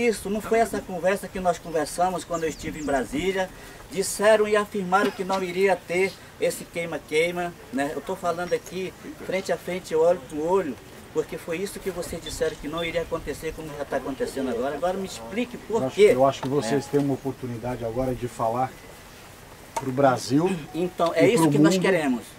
isso, não foi essa conversa que nós conversamos quando eu estive em Brasília. Disseram e afirmaram que não iria ter esse queima-queima, né? Eu estou falando aqui frente a frente, olho com olho, porque foi isso que vocês disseram que não iria acontecer, como já está acontecendo agora. Agora me explique por quê. Eu acho que vocês têm uma oportunidade agora de falar para o Brasil. Então, é isso que nós queremos.